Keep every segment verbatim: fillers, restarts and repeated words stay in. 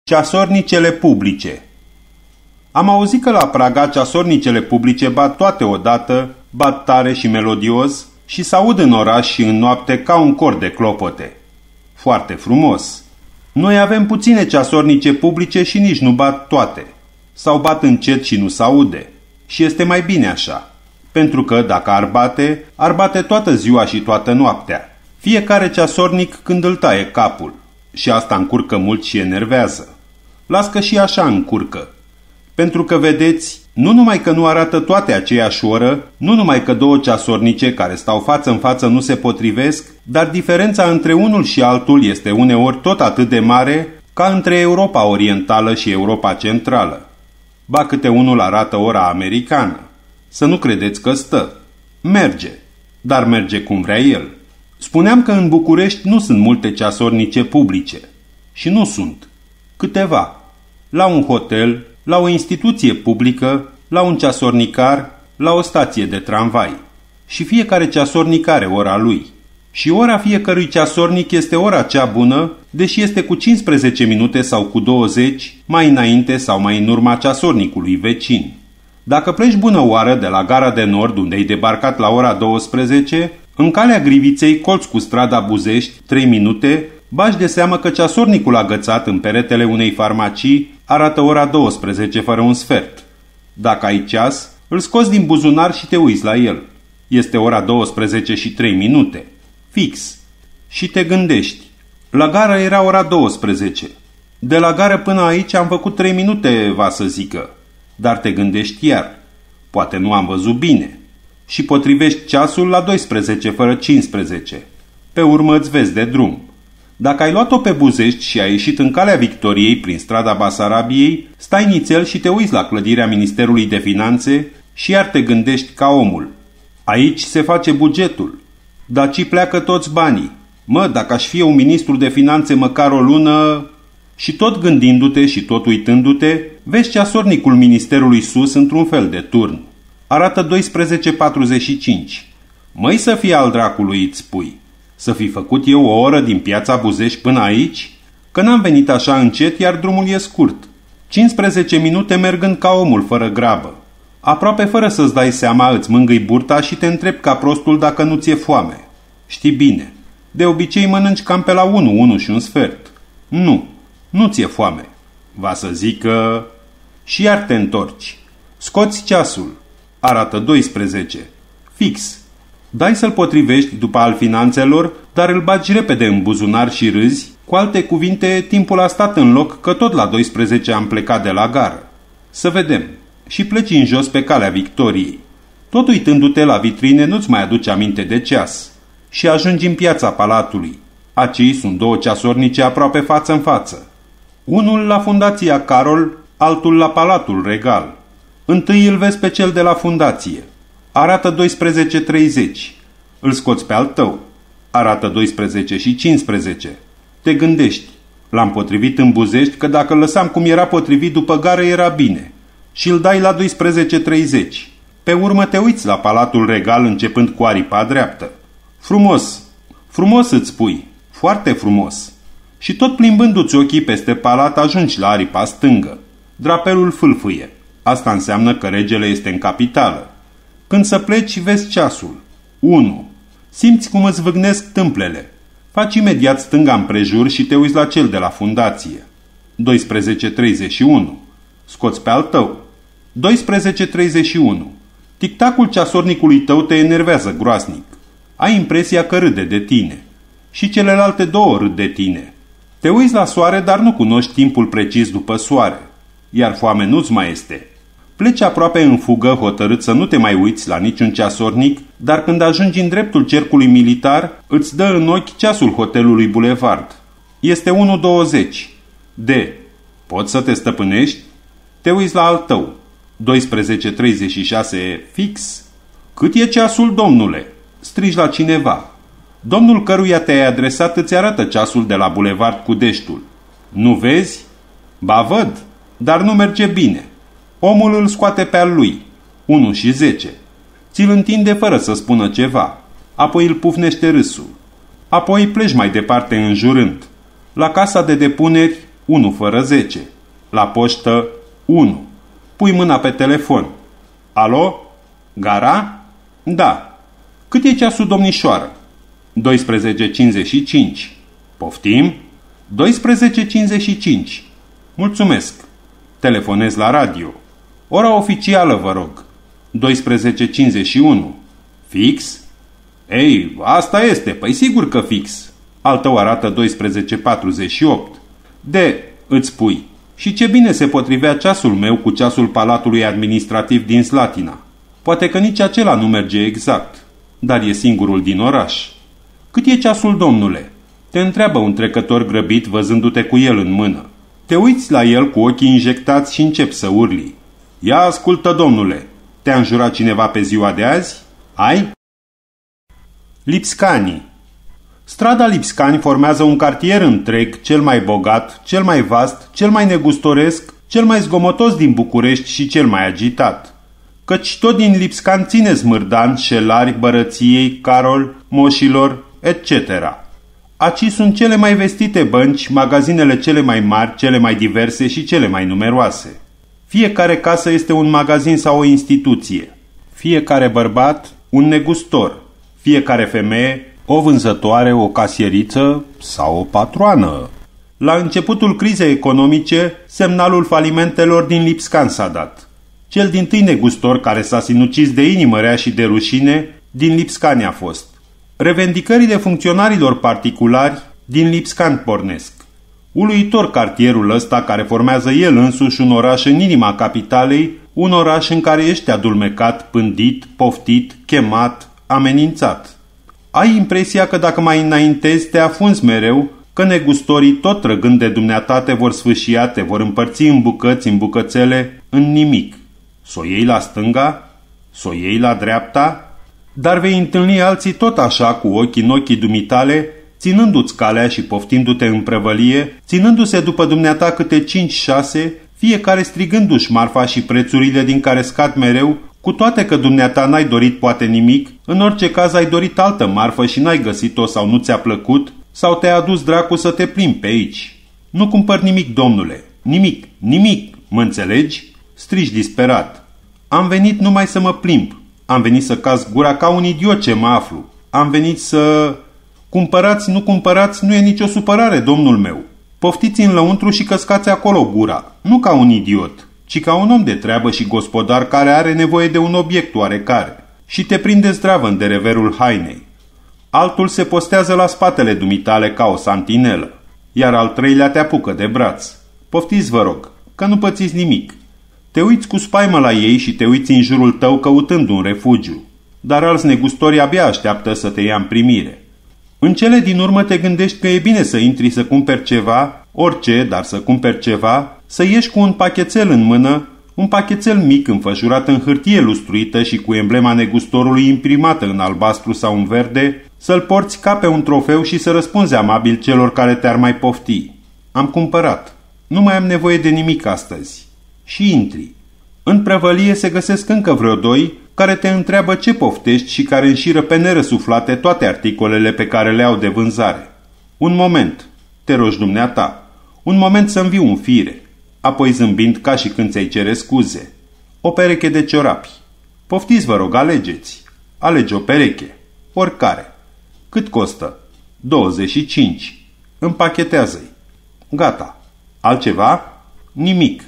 Ceasornicele publice. Am auzit că la Praga ceasornicele publice bat toate odată, bat tare și melodios și s-aud în oraș și în noapte ca un cor de clopote. Foarte frumos. Noi avem puține ceasornice publice și nici nu bat toate. Sau bat încet și nu s-aude. Și este mai bine așa. Pentru că, dacă ar bate, ar bate toată ziua și toată noaptea. Fiecare ceasornic când îl taie capul. Și asta încurcă mult și enervează. Las că și așa încurcă. Pentru că, vedeți, nu numai că nu arată toate aceeași oră, nu numai că două ceasornice care stau față în față nu se potrivesc, dar diferența între unul și altul este uneori tot atât de mare ca între Europa Orientală și Europa Centrală. Ba câte unul arată ora americană. Să nu credeți că stă. Merge. Dar merge cum vrea el. Spuneam că în București nu sunt multe ceasornice publice. Și nu sunt. Câteva. La un hotel, la o instituție publică, la un ceasornicar, la o stație de tramvai. Și fiecare ceasornic are ora lui. Și ora fiecărui ceasornic este ora cea bună, deși este cu cincisprezece minute sau cu douăzeci, mai înainte sau mai în urma ceasornicului vecin. Dacă pleci bună oară de la gara de nord, unde ai debarcat la ora douăsprezece, în calea Griviței, colț cu strada Buzești, trei minute, bași de seamă că ceasornicul agățat în peretele unei farmacii arată ora douăsprezece fără un sfert. Dacă ai ceas, îl scoți din buzunar și te uiți la el. Este ora douăsprezece și trei minute. Fix. Și te gândești. La gară era ora douăsprezece. De la gară până aici am făcut trei minute, va să zică. Dar te gândești iar. Poate nu am văzut bine. Și potrivești ceasul la doisprezece fără cincisprezece. Pe urmă îți vezi de drum. Dacă ai luat-o pe Buzești și ai ieșit în calea Victoriei prin strada Basarabiei, stai nițel și te uiți la clădirea Ministerului de Finanțe și iar te gândești ca omul. Aici se face bugetul. Daci pleacă toți banii. Mă, dacă aș fi un ministru de finanțe măcar o lună... Și tot gândindu-te și tot uitându-te, vezi ceasornicul ministerului sus într-un fel de turn. Arată douăsprezece patruzeci și cinci. Măi să fie al dracului, îți spui. Să fi făcut eu o oră din piața Buzești până aici? Că n-am venit așa încet, iar drumul e scurt. cincisprezece minute mergând ca omul, fără grabă. Aproape fără să-ți dai seama, îți mângâi burta și te întrebi ca prostul dacă nu ți-e foame. Știi bine. De obicei mănânci cam pe la unu, unu și un sfert. Nu. Nu ți-e foame. Va să zică... Și iar te întorci. Scoți ceasul. Arată douăsprezece. Fix. Dai să-l potrivești după al finanțelor, dar îl bagi repede în buzunar și râzi. Cu alte cuvinte, timpul a stat în loc, că tot la douăsprezece am plecat de la gară. Să vedem. Și pleci în jos pe calea Victoriei. Tot uitându-te la vitrine, nu-ți mai aduci aminte de ceas. Și ajungi în piața Palatului. Acei sunt două ceasornice aproape față în față. Unul la Fundația Carol, altul la Palatul Regal. Întâi îl vezi pe cel de la fundație. Arată douăsprezece treizeci. Îl scoți pe al tău. Arată douăsprezece și cincisprezece. Te gândești. L-am potrivit în Buzești, că dacă îl lăsam cum era potrivit după gară era bine. Și îl dai la douăsprezece treizeci. Pe urmă te uiți la Palatul Regal începând cu aripa dreaptă. Frumos. Frumos îți spui. Foarte frumos. Și tot plimbându-ți ochii peste palat ajungi la aripa stângă. Drapelul fâlfâie. Asta înseamnă că regele este în capitală. Când să pleci, vezi ceasul. unu. Simți cum îți vâgnesc tâmplele. Faci imediat stânga împrejur și te uiți la cel de la fundație. douăsprezece treizeci și unu. Scoți pe al tău. douăsprezece treizeci și unu. Tic-tacul ceasornicului tău te enervează groaznic. Ai impresia că râde de tine. Și celelalte două râd de tine. Te uiți la soare, dar nu cunoști timpul precis după soare. Iar foame nu-ți mai este. Pleci aproape în fugă, hotărât să nu te mai uiți la niciun ceasornic, dar când ajungi în dreptul cercului militar, îți dă în ochi ceasul hotelului Bulevard. Este unu douăzeci. D. Poți să te stăpânești? Te uiți la al tău. douăsprezece treizeci și șase fix. Cât e ceasul, domnule? Strigi la cineva. Domnul căruia te-ai adresat îți arată ceasul de la Bulevard cu deștul. Nu vezi? Ba văd, dar nu merge bine. Omul îl scoate pe al lui. unu și zece. Ți-l întinde fără să spună ceva. Apoi îl pufnește râsul. Apoi pleci mai departe înjurând. La casa de depuneri unu fără zece. La poștă unu. Pui mâna pe telefon. Alo? Gara? Da. Cât e ceasul, domnișoară? douăsprezece cincizeci și cinci. Poftim? douăsprezece cincizeci și cinci. Mulțumesc. Telefonez la radio. Ora oficială, vă rog. douăsprezece cincizeci și unu. Fix? Ei, asta este, păi sigur că fix. Al tău arată douăsprezece patruzeci și opt. De, îți spui, și ce bine se potrivea ceasul meu cu ceasul Palatului Administrativ din Slatina. Poate că nici acela nu merge exact, dar e singurul din oraș. Cât e ceasul, domnule? Te întreabă un trecător grăbit văzându-te cu el în mână. Te uiți la el cu ochii injectați și începi să urli. Ia ascultă, domnule, te-a înjurat cineva pe ziua de azi? Ai? Lipscanii. Strada Lipscani formează un cartier întreg, cel mai bogat, cel mai vast, cel mai negustoresc, cel mai zgomotos din București și cel mai agitat. Căci tot din Lipscan ține Smârdan, Șelari, Bărăției, Carol, Moșilor, et cetera. Aci sunt cele mai vestite bănci, magazinele cele mai mari, cele mai diverse și cele mai numeroase. Fiecare casă este un magazin sau o instituție. Fiecare bărbat, un negustor. Fiecare femeie, o vânzătoare, o casieriță sau o patroană. La începutul crizei economice, semnalul falimentelor din Lipscan s-a dat. Cel dintâi negustor care s-a sinucis de inimă rea și de rușine, din Lipscani a fost. Revendicările funcționarilor particulari din Lipscan pornesc. Uluitor cartierul ăsta care formează el însuși un oraș în inima capitalei, un oraș în care ești adulmecat, pândit, poftit, chemat, amenințat. Ai impresia că dacă mai înaintezi te afunzi mereu, că negustorii tot trăgând de dumneata te vor sfâșia, te vor împărți în bucăți, în bucățele, în nimic. S-o iei la stânga? S-o iei la dreapta? Dar vei întâlni alții tot așa, cu ochii în ochii dumitale, ținându-ți calea și poftindu-te în prăvălie, ținându-se după dumneata câte cinci-șase, fiecare strigându-și marfa și prețurile din care scad mereu, cu toate că dumneata n-ai dorit poate nimic, în orice caz ai dorit altă marfă și n-ai găsit-o sau nu ți-a plăcut, sau te-a adus dracu să te plimbi pe aici. Nu cumpăr nimic, domnule, nimic, nimic, mă înțelegi? Strigi disperat. Am venit numai să mă plimb. Am venit să caz gura ca un idiot ce mă aflu. Am venit să... Cumpărați, nu cumpărați, nu e nicio supărare, domnul meu. Poftiți în lăuntru și căscați acolo gura. Nu ca un idiot, ci ca un om de treabă și gospodar care are nevoie de un obiect oarecare. Și te prinde zdravă în dereverul hainei. Altul se postează la spatele dumitale ca o santinelă, iar al treilea te apucă de braț. Poftiți, vă rog, că nu pățiți nimic. Te uiți cu spaimă la ei și te uiți în jurul tău căutând un refugiu, dar alți negustori abia așteaptă să te ia în primire. În cele din urmă te gândești că e bine să intri să cumperi ceva, orice, dar să cumperi ceva, să ieși cu un pachetel în mână, un pachetel mic înfășurat în hârtie lustruită și cu emblema negustorului imprimată în albastru sau în verde, să-l porți ca pe un trofeu și să răspunzi amabil celor care te-ar mai pofti. Am cumpărat. Nu mai am nevoie de nimic astăzi. Și intri. În prăvălie se găsesc încă vreo doi care te întreabă ce poftești și care înșiră pe nerăsuflate toate articolele pe care le au de vânzare. Un moment, te rogi dumneata, un moment să înviu un fire, apoi zâmbind ca și când ți-ai cere scuze. O pereche de ciorapi. Poftiți, vă rog, alegeți. Alege o pereche. Oricare. Cât costă? douăzeci și cinci. Împachetează-i. Gata. Altceva? Nimic.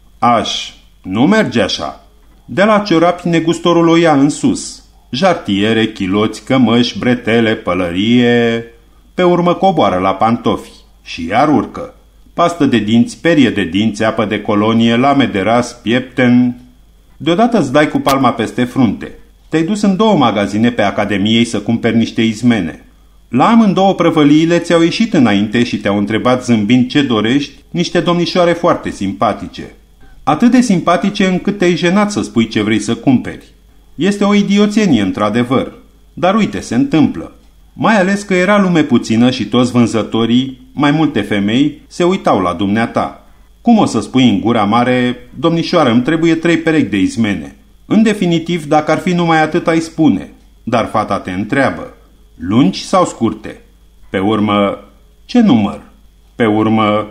Aș, nu merge așa. De la ciorapi negustorul o ia în sus. Jartiere, chiloți, cămăși, bretele, pălărie. Pe urmă coboară la pantofi. Și iar urcă. Pastă de dinți, perie de dinți, apă de colonie, lame de ras, piepten. Deodată îți dai cu palma peste frunte. Te-ai dus în două magazine pe Academiei să cumperi niște izmene. La amândouă prăvăliile ți-au ieșit înainte și te-au întrebat zâmbind ce dorești niște domnișoare foarte simpatice. Atât de simpatice încât te-ai jenat să spui ce vrei să cumperi. Este o idioțenie într-adevăr, dar uite, se întâmplă. Mai ales că era lume puțină și toți vânzătorii, mai multe femei, se uitau la dumneata. Cum o să spui în gura mare, domnișoară, îmi trebuie trei perechi de izmene? În definitiv, dacă ar fi numai atât ai spune, dar fata te întreabă, lungi sau scurte? Pe urmă, ce număr? Pe urmă,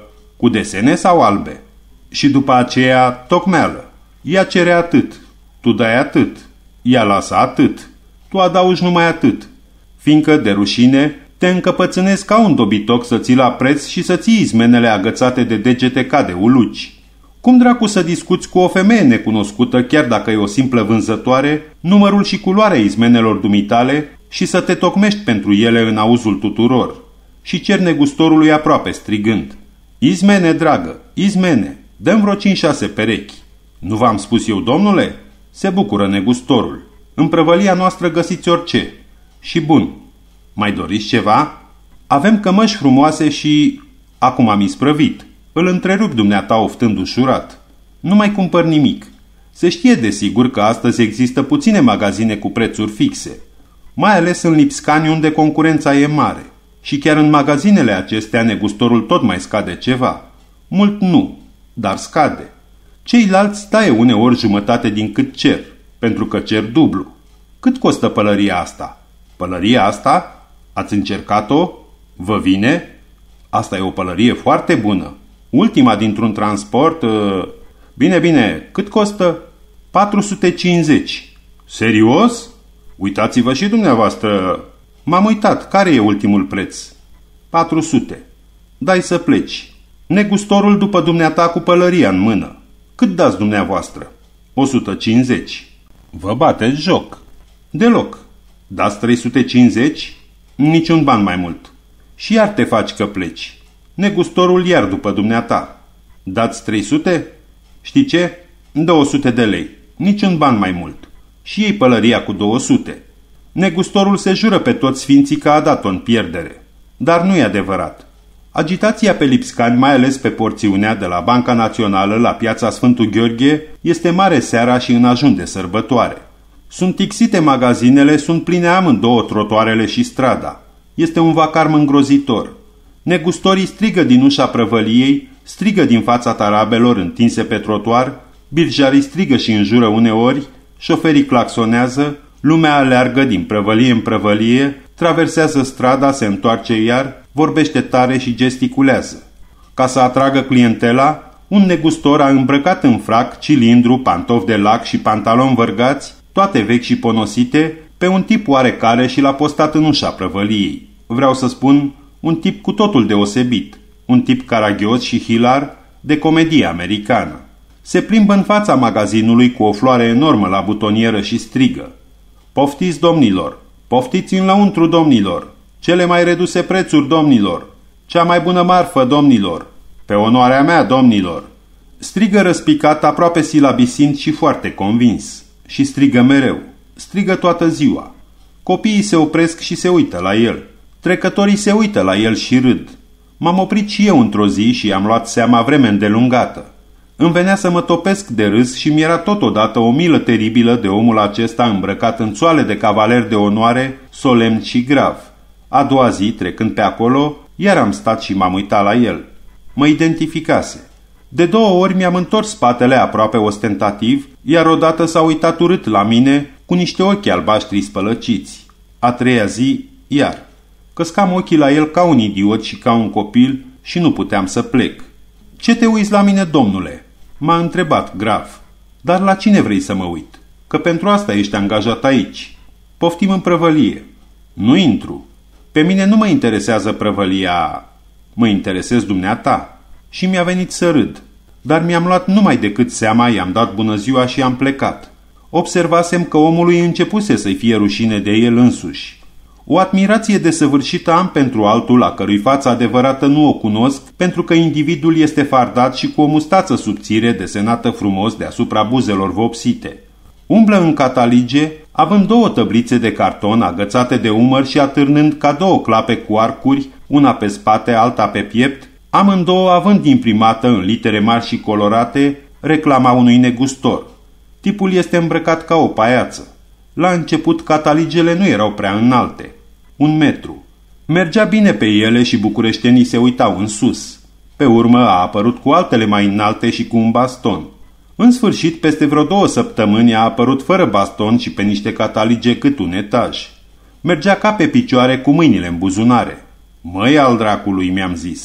Cu desene sau albe? Și după aceea tocmeală. Ea cere atât, tu dai atât, ea lasă atât, tu adaugi numai atât, fiindcă, de rușine, te încăpățânezi ca un dobitoc să ții la preț și să ții izmenele agățate de degete ca de uluci. Cum dracu să discuți cu o femeie necunoscută, chiar dacă e o simplă vânzătoare, numărul și culoarea izmenelor dumitale și să te tocmești pentru ele în auzul tuturor? Și cer negustorului aproape strigând: izmene, dragă, izmene, dăm vreo cinci-șase perechi. Nu v-am spus eu, domnule? Se bucură negustorul. În prăvălia noastră găsiți orice. Și bun. Mai doriți ceva? Avem cămăși frumoase și... Acum am isprăvit. Îl întrerup dumneata oftând ușurat. Nu mai cumpăr nimic. Se știe desigur că astăzi există puține magazine cu prețuri fixe. Mai ales în Lipscani, unde concurența e mare. Și chiar în magazinele acestea negustorul tot mai scade ceva. Mult nu, dar scade. Ceilalți taie uneori jumătate din cât cer, pentru că cer dublu. Cât costă pălăria asta? Pălăria asta? Ați încercat-o? Vă vine? Asta e o pălărie foarte bună. Ultima dintr-un transport... Uh... Bine, bine, cât costă? patru sute cincizeci. Serios? Uitați-vă și dumneavoastră. M-am uitat, care e ultimul preț? patru sute. Dai să pleci. Negustorul după dumneata cu pălăria în mână. Cât dați dumneavoastră? o sută cincizeci. Vă bateți joc. Deloc. Dați trei sute cincizeci? Niciun ban mai mult. Și iar te faci că pleci. Negustorul iar după dumneata. Dați trei sute? Știi ce? două sute de lei. Niciun ban mai mult. Și iei pălăria cu două sute. Negustorul se jură pe toți sfinții că a dat-o în pierdere. Dar nu e adevărat. Agitația pe Lipscani, mai ales pe porțiunea de la Banca Națională la piața Sfântul Gheorghe, este mare seara și în ajun de sărbătoare. Sunt tixite magazinele, sunt pline amândouă trotuarele și strada. Este un vacarm îngrozitor. Negustorii strigă din ușa prăvăliei, strigă din fața tarabelor întinse pe trotuar, birjarii strigă și înjură uneori, șoferii claxonează, lumea aleargă din prăvălie în prăvălie, traversează strada, se întoarce iar, vorbește tare și gesticulează. Ca să atragă clientela, un negustor a îmbrăcat în frac, cilindru, pantofi de lac și pantaloni vărgați, toate vechi și ponosite, pe un tip oarecare și l-a postat în ușa prăvăliei. Vreau să spun, un tip cu totul deosebit, un tip caragios și hilar de comedie americană. Se plimbă în fața magazinului cu o floare enormă la butonieră și strigă: poftiți, domnilor! Poftiți în lăuntru, domnilor! Cele mai reduse prețuri, domnilor! Cea mai bună marfă, domnilor! Pe onoarea mea, domnilor! Strigă răspicat, aproape silabisind și foarte convins. Și strigă mereu. Strigă toată ziua. Copiii se opresc și se uită la el. Trecătorii se uită la el și râd. M-am oprit și eu într-o zi și am luat seama vreme îndelungată. Îmi venea să mă topesc de râs și mi-era totodată o milă teribilă de omul acesta îmbrăcat în țoale de cavaler de onoare, solemn și grav. A doua zi, trecând pe acolo, iar am stat și m-am uitat la el. Mă identificase. De două ori mi-am întors spatele aproape ostentativ, iar odată s-a uitat urât la mine cu niște ochi albaștri spălăciți. A treia zi, iar. Căscam ochii la el ca un idiot și ca un copil și nu puteam să plec. Ce te uiți la mine, domnule?" m-a întrebat grav. Dar la cine vrei să mă uit? Că pentru asta ești angajat aici. Poftim în prăvălie." Nu intru. Pe mine nu mă interesează prăvălia. Mă interesez dumneata." Și mi-a venit să râd. Dar mi-am luat numai decât seama, i-am dat bună ziua și am plecat. Observasem că omului începuse să-i fie rușine de el însuși. O admirație desăvârșită am pentru altul, a cărui față adevărată nu o cunosc, pentru că individul este fardat și cu o mustață subțire desenată frumos deasupra buzelor vopsite. Umblă în catalige, având două tăblițe de carton agățate de umăr și atârnând ca două clape cu arcuri, una pe spate, alta pe piept, amândouă având imprimată în litere mari și colorate reclama unui negustor. Tipul este îmbrăcat ca o paiață. La început cataligele nu erau prea înalte. Un metru. Mergea bine pe ele și bucureștenii se uitau în sus. Pe urmă a apărut cu altele mai înalte și cu un baston. În sfârșit, peste vreo două săptămâni a apărut fără baston și pe niște catalige cât un etaj. Mergea ca pe picioare cu mâinile în buzunare. Măi al dracului, mi-am zis.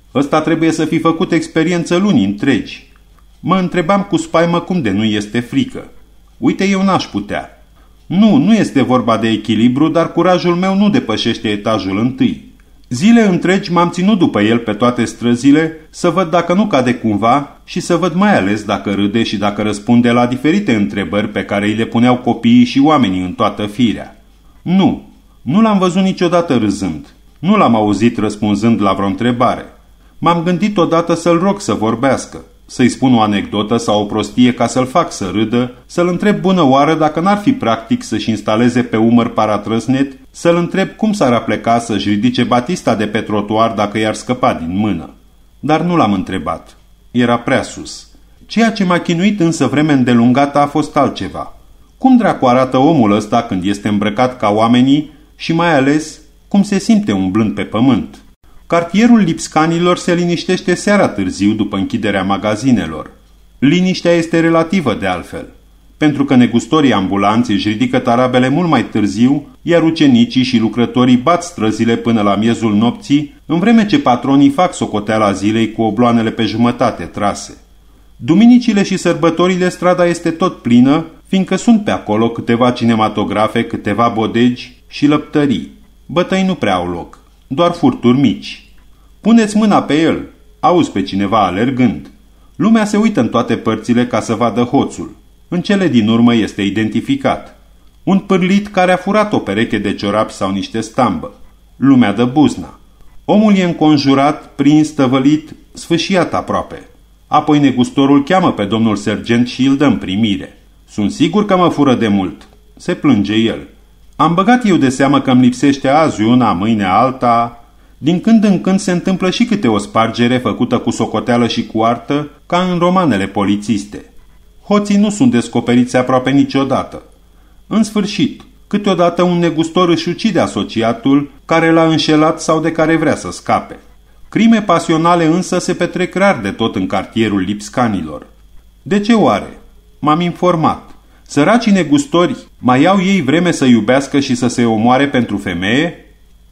Ăsta trebuie să fi făcut experiență luni întregi. Mă întrebam cu spaimă cum de nu este frică. Uite, eu n-aș putea. Nu, nu este vorba de echilibru, dar curajul meu nu depășește etajul întâi. Zile întregi m-am ținut după el pe toate străzile să văd dacă nu cade cumva și să văd mai ales dacă râde și dacă răspunde la diferite întrebări pe care îi le puneau copiii și oamenii în toată firea. Nu, nu l-am văzut niciodată râzând. Nu l-am auzit răspunzând la vreo întrebare. M-am gândit odată să-l rog să vorbească, să-i spun o anecdotă sau o prostie ca să-l fac să râdă, să-l întreb bună oară dacă n-ar fi practic să-și instaleze pe umăr paratrăsnet, să-l întreb cum s-ar apleca să-și ridice batista de pe trotuar dacă i-ar scăpa din mână. Dar nu l-am întrebat. Era prea sus. Ceea ce m-a chinuit însă vreme îndelungată a fost altceva. Cum dracu arată omul ăsta când este îmbrăcat ca oamenii și mai ales cum se simte umblând pe pământ? Cartierul Lipscanilor se liniștește seara târziu după închiderea magazinelor. Liniștea este relativă de altfel, pentru că negustorii ambulanți își ridică tarabele mult mai târziu, iar ucenicii și lucrătorii bat străzile până la miezul nopții, în vreme ce patronii fac socoteala zilei cu obloanele pe jumătate trase. Duminicile și sărbătorile strada este tot plină, fiindcă sunt pe acolo câteva cinematografe, câteva bodegi și lăptării. Bătăi nu prea au loc. Doar furturi mici. Puneți mâna pe el, auzi pe cineva alergând. Lumea se uită în toate părțile ca să vadă hoțul. În cele din urmă este identificat. Un pârlit care a furat o pereche de ciorapi sau niște stambă. Lumea dă buzna. Omul e înconjurat, prins, tăvălit, sfâșiat aproape. Apoi negustorul cheamă pe domnul sergent și îl dă în primire. Sunt sigur că mă fură de mult. Se plânge el. Am băgat eu de seamă că îmi lipsește azi una, mâine alta. Din când în când se întâmplă și câte o spargere făcută cu socoteală și cu artă, ca în romanele polițiste. Hoții nu sunt descoperiți aproape niciodată. În sfârșit, câteodată un negustor își ucide asociatul care l-a înșelat sau de care vrea să scape. Crime pasionale însă se petrec rar de tot în cartierul Lipscanilor. De ce oare? M-am informat. Săracii negustori mai au ei vreme să iubească și să se omoare pentru femeie?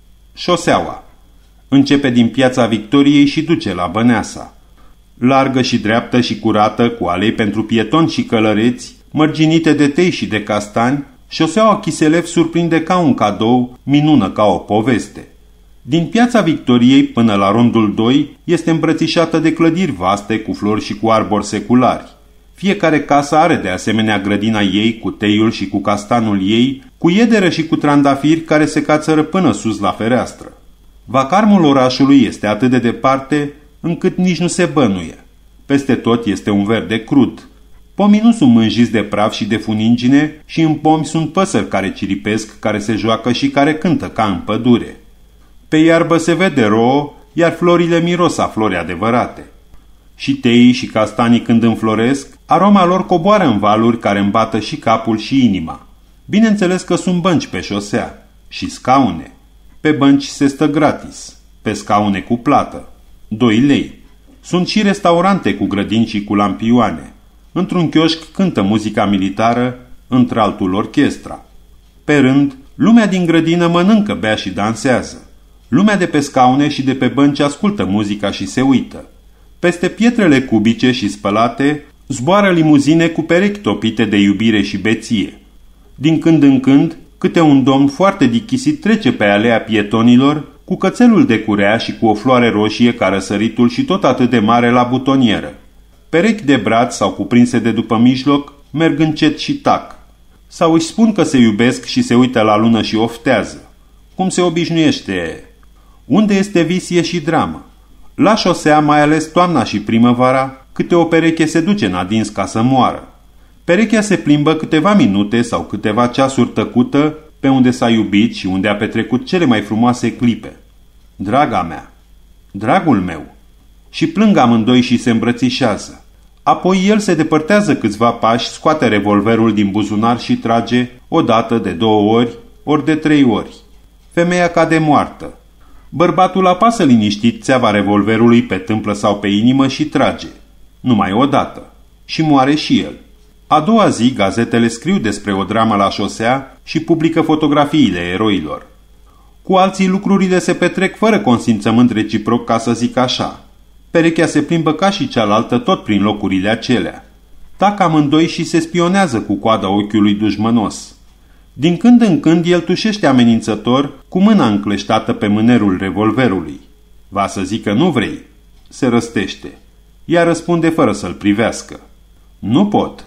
Șoseaua. Începe din Piața Victoriei și duce la Băneasa. Largă și dreaptă și curată, cu alei pentru pietoni și călăreți, mărginite de tei și de castani, șoseaua Chiselev surprinde ca un cadou, minună ca o poveste. Din Piața Victoriei până la rondul doi este îmbrățișată de clădiri vaste cu flori și cu arbori seculari. Fiecare casă are de asemenea grădina ei, cu teiul și cu castanul ei, cu iederă și cu trandafiri care se cațără până sus la fereastră. Vacarmul orașului este atât de departe încât nici nu se bănuie. Peste tot este un verde crud. Pomii nu sunt mânjiți de praf și de funingine și în pomi sunt păsări care ciripesc, care se joacă și care cântă ca în pădure. Pe iarbă se vede rouă, iar florile miros a flori adevărate. Și teii și castanii când înfloresc, aroma lor coboară în valuri care îmbată și capul și inima. Bineînțeles că sunt bănci pe șosea și scaune. Pe bănci se stă gratis, pe scaune cu plată. Doi lei. Sunt și restaurante cu grădini și cu lampioane. Într-un chioșc cântă muzica militară, într-altul orchestra. Pe rând, lumea din grădină mănâncă, bea și dansează. Lumea de pe scaune și de pe bănci ascultă muzica și se uită. Peste pietrele cubice și spălate zboară limuzine cu perechi topite de iubire și beție. Din când în când, câte un domn foarte dichisit trece pe alea pietonilor cu cățelul de curea și cu o floare roșie ca răsăritul și tot atât de mare la butonieră. Perechi de braț sau cuprinse de după mijloc merg încet și tac. Sau își spun că se iubesc și se uită la lună și oftează. Cum se obișnuiește. Unde este vis e și dramă. La șosea, mai ales toamna și primăvara, câte o pereche se duce în adins ca să moară. Perechea se plimbă câteva minute sau câteva ceasuri tăcută pe unde s-a iubit și unde a petrecut cele mai frumoase clipe. Draga mea, dragul meu. Și plâng amândoi și se îmbrățișează. Apoi el se depărtează câțiva pași, scoate revolverul din buzunar și trage, odată, de două ori, ori de trei ori. Femeia cade moartă. Bărbatul apasă liniștit țeava revolverului pe tâmplă sau pe inimă și trage. Numai odată. Și moare și el. A doua zi, gazetele scriu despre o dramă la șosea și publică fotografiile eroilor. Cu alții lucrurile se petrec fără consimțământ reciproc, ca să zic așa. Perechea se plimbă ca și cealaltă tot prin locurile acelea. Tac amândoi și se spionează cu coada ochiului dușmănos. Din când în când el tușește amenințător cu mâna încleștată pe mânerul revolverului. Va să zică nu vrei? Se răstește. Ea răspunde fără să-l privească. Nu pot.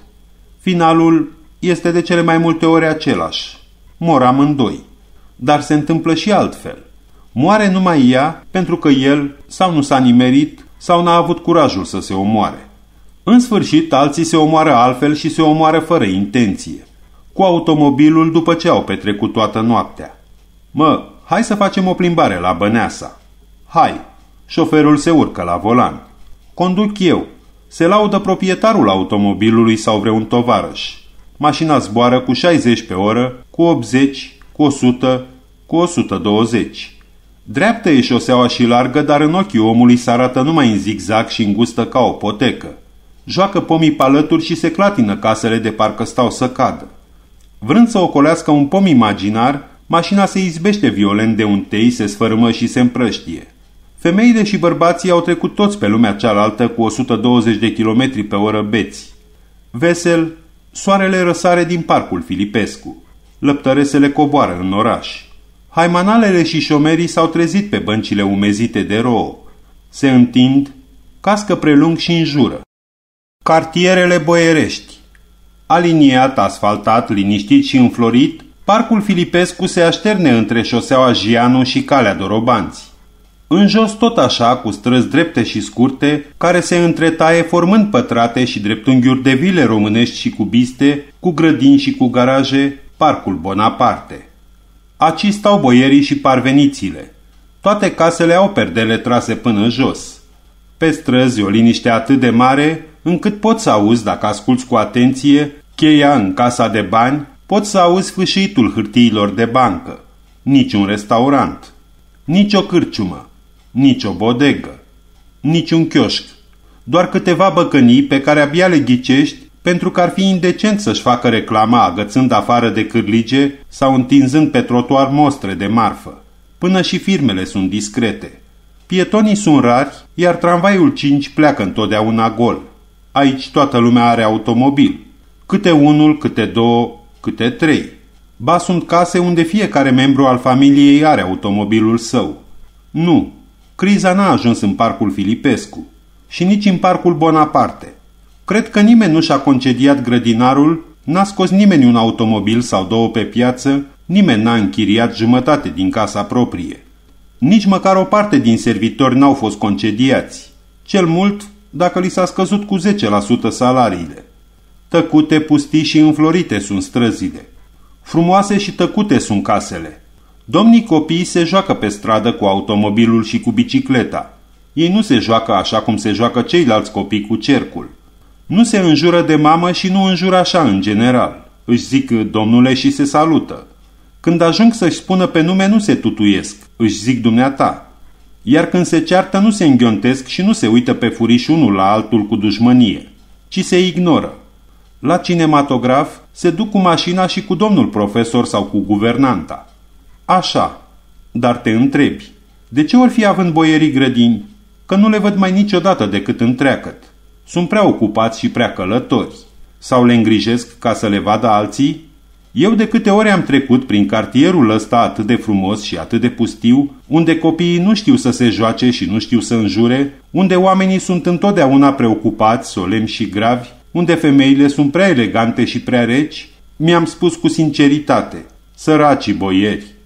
Finalul este de cele mai multe ori același. Mor amândoi. Dar se întâmplă și altfel. Moare numai ea pentru că el sau nu s-a nimerit sau n-a avut curajul să se omoare. În sfârșit, alții se omoară altfel și se omoară fără intenție. Cu automobilul după ce au petrecut toată noaptea. Mă, hai să facem o plimbare la Băneasa. Hai. Șoferul se urcă la volan. Conduc eu. Se laudă proprietarul automobilului sau vreun tovarăș. Mașina zboară cu șaizeci pe oră, cu optzeci, cu o sută, cu o sută douăzeci. Dreaptă e șoseaua și largă, dar în ochii omului se arată numai în zigzag și îngustă ca o potecă. Joacă pomii palături și se clatină casele de parcă stau să cadă. Vrând să ocolească un pom imaginar, mașina se izbește violent de un tei, se sfărâmă și se împrăștie. Femeile și bărbații au trecut toți pe lumea cealaltă cu o sută douăzeci de kilometri pe oră beți. Vesel, soarele răsare din parcul Filipescu. Lăptăresele coboară în oraș. Haimanalele și șomerii s-au trezit pe băncile umezite de rouă. Se întind, cască prelung și înjură. Cartierele boierești. Aliniat, asfaltat, liniștit și înflorit, parcul Filipescu se așterne între șoseaua Gianu și calea Dorobanți. În jos tot așa, cu străzi drepte și scurte, care se întretaie formând pătrate și dreptunghiuri de vile românești și cubiste, cu grădini și cu garaje, parcul Bonaparte. Aci stau boierii și parvenițile. Toate casele au perdele trase până jos. Pe străzi o liniște atât de mare, încât poți să auzi, dacă asculți cu atenție, cheia în casa de bani, poți să auzi fâșitul hârtiilor de bancă. Nici un restaurant, nici o cârciumă, nici o bodegă, nici un chioșc. Doar câteva băcănii pe care abia le ghicești pentru că ar fi indecent să-și facă reclama agățând afară de cârlige sau întinzând pe trotuar mostre de marfă. Până și firmele sunt discrete. Pietonii sunt rari, iar tramvaiul cinci pleacă întotdeauna gol. Aici toată lumea are automobil. Câte unul, câte două, câte trei. Ba sunt case unde fiecare membru al familiei are automobilul său. Nu, criza n-a ajuns în parcul Filipescu și nici în parcul Bonaparte. Cred că nimeni nu și-a concediat grădinarul, n-a scos nimeni un automobil sau două pe piață, nimeni n-a închiriat jumătate din casa proprie. Nici măcar o parte din servitori n-au fost concediați. Cel mult, dacă li s-a scăzut cu zece la sută salariile. Tăcute, pustii și înflorite sunt străzile. Frumoase și tăcute sunt casele. Domnii copii se joacă pe stradă cu automobilul și cu bicicleta. Ei nu se joacă așa cum se joacă ceilalți copii cu cercul. Nu se înjură de mamă și nu înjură așa în general. Își zic domnule și se salută. Când ajung să-și spună pe nume nu se tutuiesc, își zic dumneata. Iar când se ceartă nu se înghiontesc și nu se uită pe furiș unul la altul cu dușmănie, ci se ignoră. La cinematograf se duc cu mașina și cu domnul profesor sau cu guvernanta. Așa, dar te întrebi, de ce ori fi având boierii grădini? Că nu le văd mai niciodată decât întreagăt. Sunt prea ocupați și prea călători. Sau le îngrijesc ca să le vadă alții? Eu de câte ori am trecut prin cartierul ăsta atât de frumos și atât de pustiu, unde copiii nu știu să se joace și nu știu să înjure, unde oamenii sunt întotdeauna preocupați, solemni și gravi, unde femeile sunt prea elegante și prea reci, mi-am spus cu sinceritate, săracii boieri,